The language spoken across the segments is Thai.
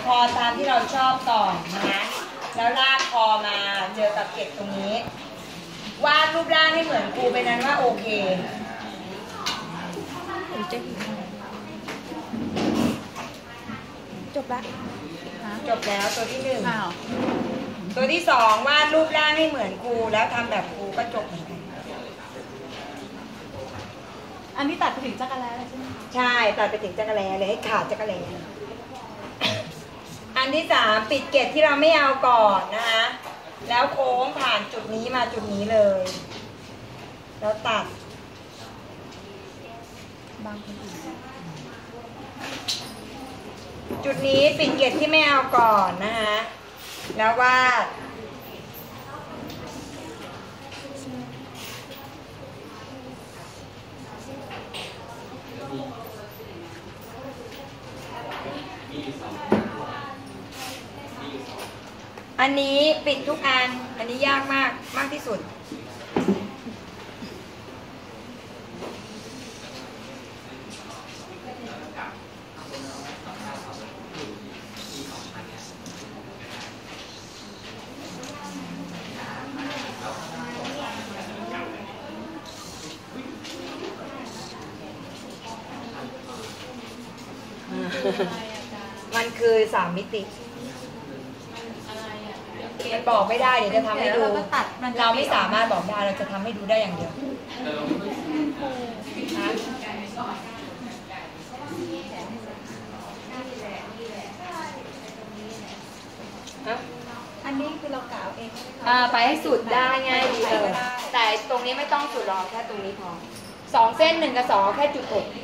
คอตามที่เราชอบก่อนนะแล้วลากคอมาเจอกับเกล็ดตรงนี้วาดรูปร่างให้เหมือนครูไปนั้นว่าโอเคจบละจบแล้วตัวที่1ตัวที่2วาดรูปร่างให้เหมือนครูแล้วทำแบบครูก็จบเหมือนกันอันนี้ตัดไปถึงจักรแล้ใช่ไหมใช่ตัดไปถึงจักรแลเลยให้ขาดจักรแลอันที่3ปิดเกล็ดที่เราไม่เอาก่อนนะคะแล้วโค้งผ่านจุดนี้มาจุดนี้เลยแล้วตัดบางคนอื่นจุดนี้ปิดเกล็ดที่ไม่เอาก่อนนะคะแล้ววาดอันนี้ปิดทุกอันอันนี้ยากมากที่สุดมันคือ3 มิติมันบอกไม่ได้เดี๋ยวจะทำให้ดูเราไม่สามารถบอกได้เราจะทำให้ดูได้อย่างเดียวอันนี้คือเรากล่าวเองไปให้สุดได้ง่ายดีเลยแต่ตรงนี้ไม่ต้องสุดหรอกแค่ตรงนี้พอ2 เส้น1 กับ 2แค่จุดอก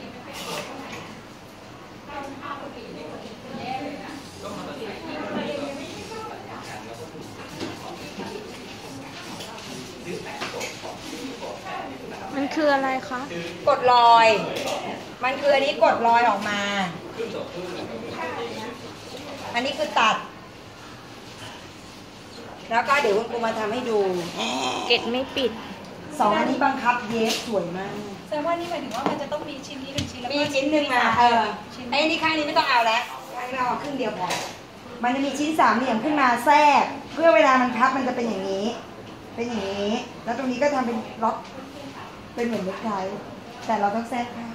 มันคืออะไรคะกดรอยมันคืออันนี้กดรอยออกมาอันนี้คือตัดแล้วก็เดี๋ยวคุณครูมาทำให้ดูเกล็ดไม่ปิด 2อันนี้บังคับเย็บสวยมากแสดงว่านี่หมายถึงว่ามันจะต้องมีชิ้นนี้1 ชิ้นแล้วมีชิ้นหนึ่งมาไอ้นี่ข้างนี้ไม่ต้องเอาแล้วข้างเราครึ่งเดียวพอมันจะมีชิ้น3 เหลี่ยมขึ้นมาแทรกเพื่อเวลามันพับมันจะเป็นอย่างนี้เป็นอย่างนี้แล้วตรงนี้ก็ทำเป็นล็อกเป็นเหมือนเน็กไทแต่เราต้องแทรกผ้า